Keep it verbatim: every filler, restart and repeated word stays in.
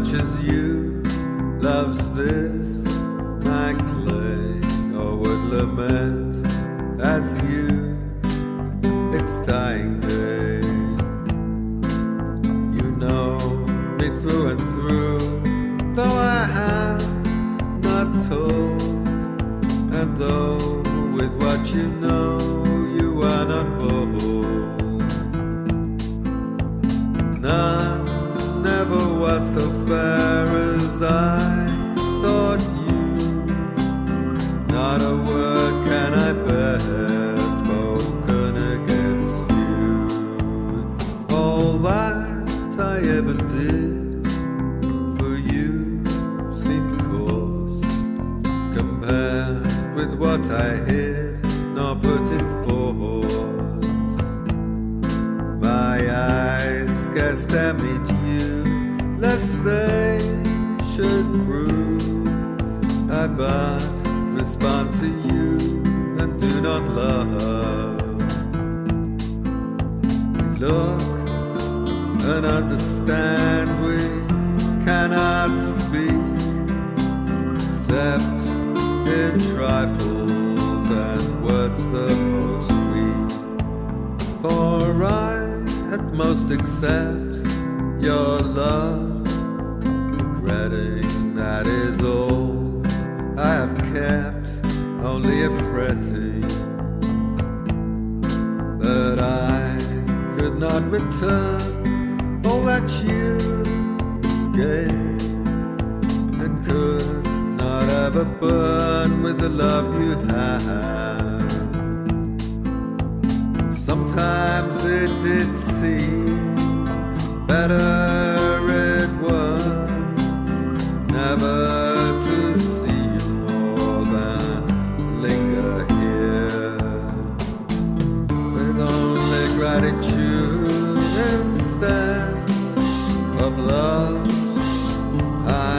much as you loves this, my clay, or would lament as you its dying day. You know me through and through, though I have not told, and though with what you know you are not bold. None never was so fair as I thought you. Not a word can I bear spoken against you. All that I ever did for you seemed coarse compared with what I hid nor put in force. My eyes scarce dare meet you, lest they should prove I but respond to you and do not love. We look and understand, we cannot speak except in trifles and words the most sweet. For I at most accept your love, regretting that is all I have kept, only a fretting that I could not return all that you gave, and could not ever burn with the love you had. Sometimes it did seem better it was never to see you more than linger here, with only gratitude instead of love. I